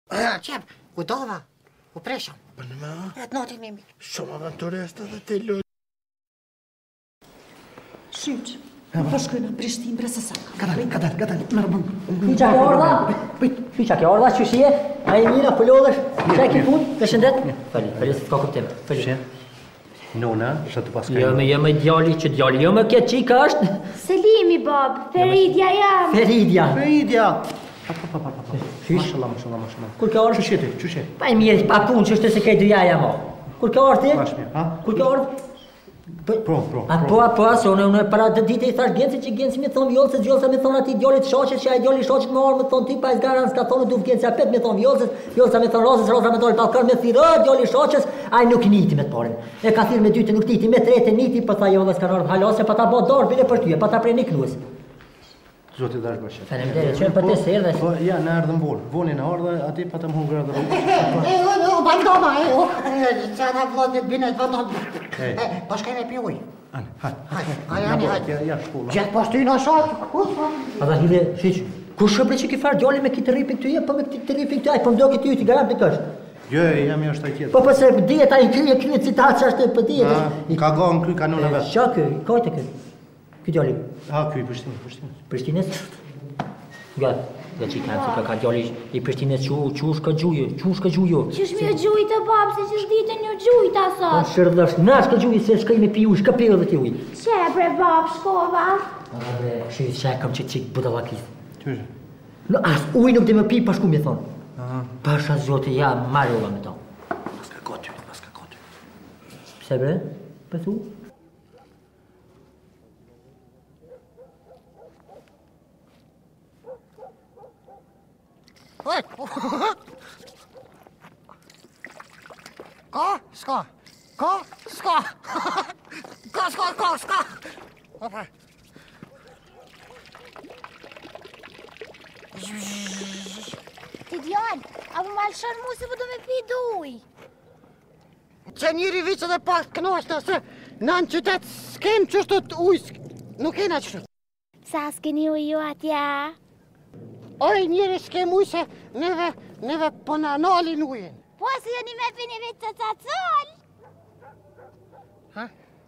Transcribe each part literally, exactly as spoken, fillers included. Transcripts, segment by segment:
Qep, u dova, u preshëm. Për në me a? E të notin mimi. Shumë aventurista dhe ti lull. Shyq, po shkojnë në Prishtinë bresa. Kadal, kadal, kadal, në rëbën. Hyqa ke orda? Hyqa ke orda, që shie? A e mira, po lodhesh? Qa e ki pun? Dhe shëndet? Fali, fali, se t'ka kuptim. Fali. Nona, që të paskaj. Jo me, jo me djali që djali, jo me kje qika është. Selimi, bab, Feridja jam. Feridja. Feridja. Fysh? Mashallah, mashallah, mashallah. Kur ke orë? Që sheti, që sheti? Pa e mirë, pa pun, që është se kej dyjaja mo. Kur ke orë ti? Bashmi, ha? Kur ke orë? Pro, pro, A po, a po, se unë unë para të ditë i thash Genci që Genci mi thonë vjollës, vjollësa mi thonë ati djallit shaqet, që a djalli shaqet me orë me thonë ti pa e zgaran s'ka thonë du Genci apet mi thonë vjollës, vjollësa mi thonë rozës, rosa me thonë balkon me thirë, djalli shaqes, a i nuk i niti me të parin. E ka thirë me dyte nuk titi, me trete niti, për tha jollës ka nërë halase, pa ta bo dorë bile për tyje, pa ta prej një knuës. Zotit dash bashkë. Faleminderit, që për të se erdhe. Po, ja, në ardhën bolë. Voni në ardhë, ati pa të më hungra dhe rrugë. E, o, baldoma, e, o, që ata vlodit binet vëndon. Po shkeme pi uj. Ani, hajt. Aj, ani, hajt. Ja, shkolla. Gjetë poshtu i në shak. A da hile, shiq, ku shëpre që ki farë djalli me kitë rripin këtu je, po me kitë rripin këtu, aj, po mdo këtë ju t'i garant në kësh. Jo, jam jo është taj tjetë. Po përse dijet a i kryje kryje citat që është për dijet. Ka gom kry kanone vetë. Qa kë, kajte kë? Ky djalli? Ha, kry, Prishtinë, Prishtinë. Prishtinës? Ja, ja që i kanë se ka ka djalli i Prishtinës që që shka gjuje, që shka gjuje. Qysh mi e gjujtë, bab, se që shdite një gjujtë Po asot. shërdhësh, na shka gjuje se shka i me pi uj, shka pjo dhe ti uj. Qe, bre, bab, shkova. A bre, shi që e kam që qik budalakis. Qyshe? Në as uj nuk dhe me pi, pa shku mi thonë. Pasha zote, ja, marrë uva me to. Pas ka koty, pas ka koty. Pse bre, për thu? Oj, ka, s'ka, ka, s'ka, ka, s'ka, ka, s'ka. Opa. Ti djallë, apo ma lëshon mu se po do me pi duj. Që njëri vicë dhe pak knoshtë, se në në qytet s'kem qështu të ujë, nuk kena qështu. Sa s'keni uj ju atja? Oj, njëri s'kem ujë se neve, neve po në nalin ujën. Po, se jeni me pini vitë të cacol. Ha?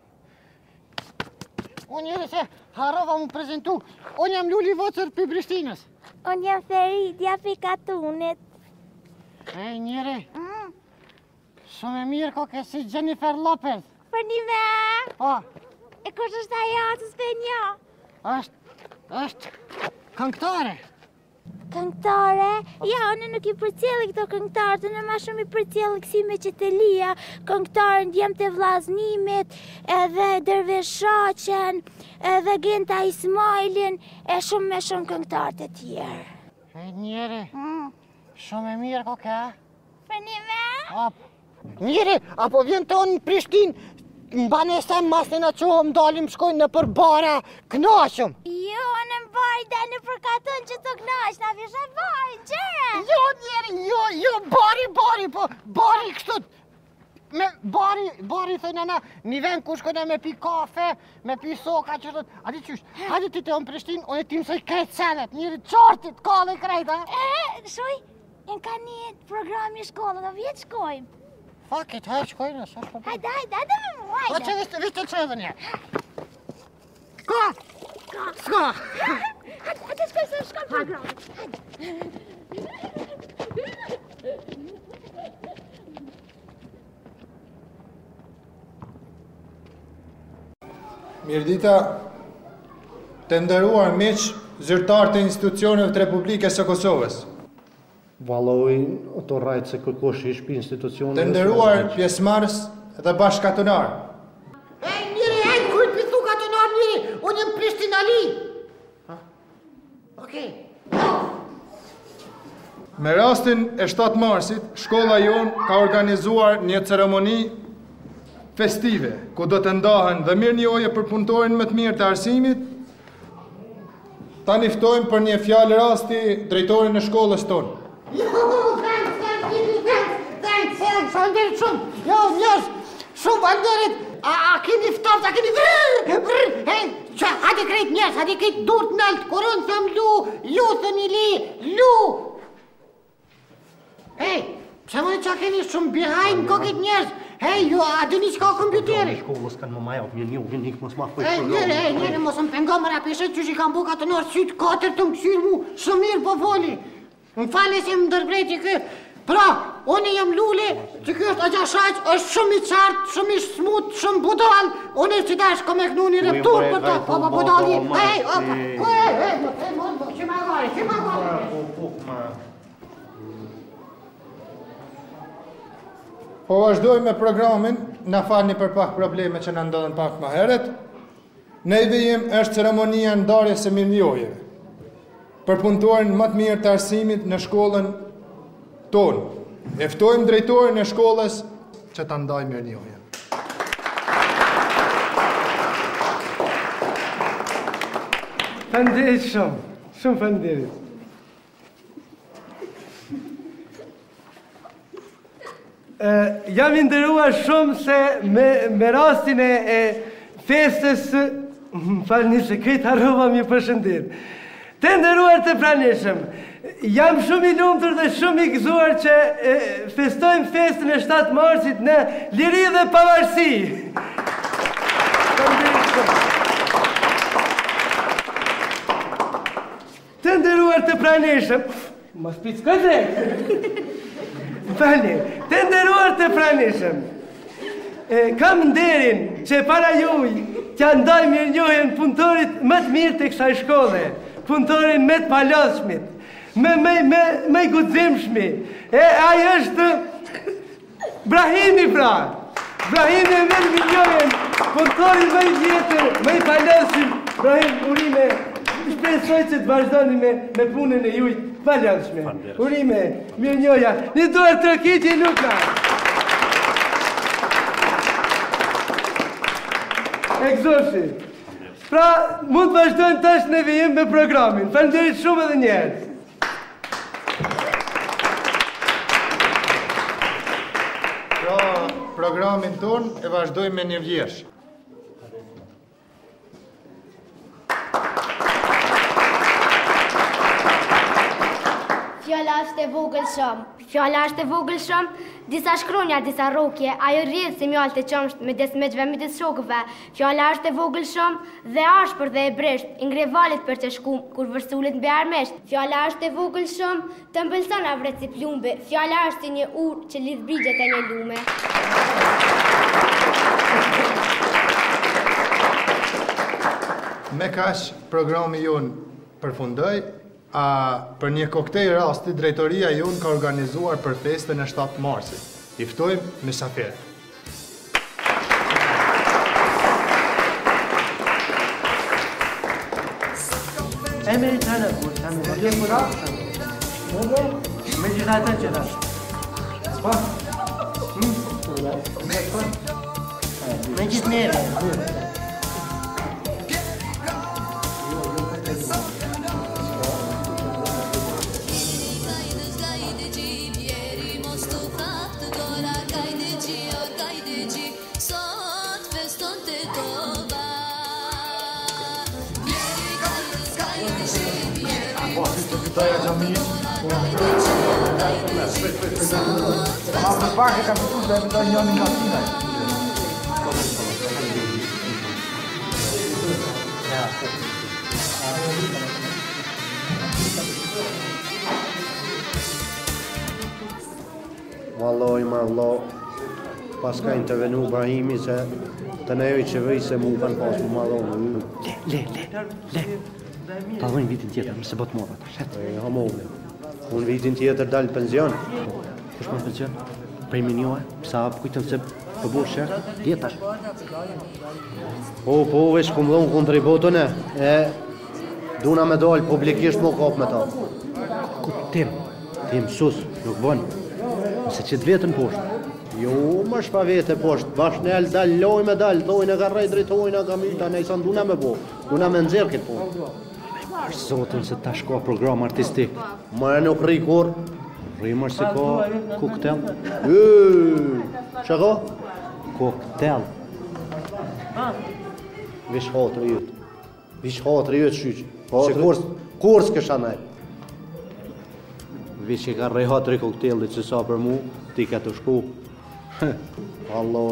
Unë njëri se harova mu prezentu, unë jam Luli Vocër për Prishtinës. Unë jam Feridja për Katunit. E njëri, Mm. shumë e mirë ko ke si Jennifer Lopez. Për një me? Po, E kush është ajo atës për një? është, është këngëtare. Këngëtare? Ja, unë nuk i përcjellë këto këngëtarë, unë ma shumë i përcjellë kësi me Qetelia, këngëtarë ndjem të vllaznimit, edhe Dervish Shaqen, edhe Genta Ismailin, e shumë me shumë këngëtarë të tjerë. E njëri, Mm. shumë e mirë ko ke. Për një me? Apo, njëri, apo vjen të unë në Prishtinë, mba nesem mas të në qohëm dalim shkojnë në për bara, knashëm. Jo, në mbari dhe në përkatën që të knash, na vishe bari, gjere. Jo, njeri, jo, jo, bari, bari, po, bari kështu, me bari, bari thënë na, një vend ku shkojnë me pi kafe, me pi soka, që thot, ati qysh, hajde ti të unë Prishtinë, unë e tim soj krejt senet, njeri qartit, ka dhe krejt, a? E, shuj, në ka një program i shkollë, do vjetë shkojmë. Fuck it, hajde shkojnë, sa shkojnë. Hajde, hajde, hajde me mu, Po hajde. që vishtë, vishtë të qëdhe një. Ka, s'ka. Hajde, hajde, shkoj se shkoj programit, hajde. Mirdita, të nderuar miq, zyrtar të institucioneve të Republikës së Kosovës. Valoj, ato rajtë se kërkosh ish për institucionet. Të nderuar pjesëmarrës dhe bashkëkatunar. E, njëri, e, kujt pisu katunar njëri, unë jem Prishtin Ali. Okej. Me rastin e shtatë marsit, shkolla jonë ka organizuar një ceremoni festive, ku do të ndahen dhe mirë njohje për punëtorin më të mirë të arsimit. Ta njoftojmë për një fjalë rasti drejtorin e shkollës tonë. Jo, thanks, thanks, thanks, thanks, thanks, falënderit shumë. Jo, njës, shumë falënderit. A, a keni ftoft, a keni vrrr, vrrr, hej, që, hajde krejt njës, hajde krejt dur të nalt, kur unë thëm lu, lu thëmi li, lu. keni shumë behind kokit njerëz. Hej, ju a dini çka kompjuteri? Shkollës kanë më maja, mirë një, një mos ma Hej, njëre, hej, njëre, mos më pengo më rapishet që që i kam bu ka të nërë sytë katër të më këshyrë mu, shumë mirë po foli. Më fale si më ndërbrejti kë. Pra, unë jam lule që kjo është agja shaq, është shumë i qartë, shumë i smut, shumë budal. Unë e që dash kom e kënu një reptur për ta, po po budali. Hej, opa, ku e, hej, hej, hej, që ma gare, që ma gare. Po vazhdoj me programin, na falni për pak probleme që na ndodhen pak më herët. Në i vijim është ceremonia ndarjes së mirënjohjeve për punëtorin më të mirë të arsimit në shkollën tonë. E ftojmë drejtorin e shkollës që ta ndaj mirënjohjen. Faleminderit shumë, shumë faleminderit. Uh, jam i nderuar shumë se me, me rastin e, e festës, më falni se këtë harrova mi përshëndet. Të nderuar të pranishëm, jam shumë i lumtur dhe shumë i gëzuar që e, festojmë festën e shtatë marsit në liri dhe pavarësi. Të nderuar të pranishëm, mos pickë Fale, të nderuar të pranishëm, kam nderin që para juj që ndaj mirënjohjen punëtorit më të mirë të kësaj shkolle, punëtorin më të palodhshmit, më më më më i guximshmi. E ai është Brahimi pra. Brahimi më mirënjohjen, punëtorin më i vjetër, më i palodhshëm. Brahim, urime, shpresoj që të vazhdoni me me punën e juaj. Palodhshme. Urime, mirënjohja. Një duar trokitje Luka. Egzoshi. Pra, mund të vazhdojmë tash në vijim me programin. Faleminderit shumë edhe një herë. Pra, programin ton e vazhdojmë me një vjersh. Fjalla është e vogël shumë. Fjalla është e vogël shumë, disa shkronja, disa rokje, ajo rrjedh si mjaltë e qëmsht me desmeqve me des shokëve. Fjalla është e vogël shumë dhe ashpër dhe e bresht, i ngre valit për që shkum, kur vërsullit mbi armesht. Fjalla është e vogël shumë, të mbëlson avret si plumbe. Fjalla është si një urë që lidh brigjet e një lume. Me kash, programi jonë përfundoj. A, për një koktejl rasti, drejtoria jonë ka organizuar për festën e shtatë marsit. I ftojmë mysafirë. E me i të në kur, e me i të kura, me gjitha të që da. Pa? Me gjithë neve. Ma për pak e ka përtu dhe e përdoj njën nga tina. Valloj, ma vlo, pas ka intervenu Brahimi se të nejoj që vëj se mu kanë pas më madhonë. Le, le, le, le. Ta dhojnë vitin tjetër, mëse bot mora. E, hamove. Unë vitin tjetër dalë penzion. Kush më penzion? Prej me njohe, sa kujtëm se përbo shërë, djetash. Po, po, vesh ku më dhonë kundër i botën e, e, duna me dalë publikisht më kap me ta. Ku tim? Tim sus, nuk bënë. Nëse që të vetën poshtë. Jo, më shpa vete poshtë, bashkë në elë dalë, loj me dalë, dojnë e ka rrej drejtojnë, ka myta, ne i sa duna me bo, duna me nëzirë këtë po. Ashtë zotën se ta shkoa program artistik. Më e nuk rri kur, rri mërë se ka koktel. Eee, që ka? Koktel. Vish hatër i jëtë, vish hatër i jëtë shyqë, që kurs, kurs kësha nej. Vi që ka reha tre koktelit që sa për mu, ti ka të shku. Allah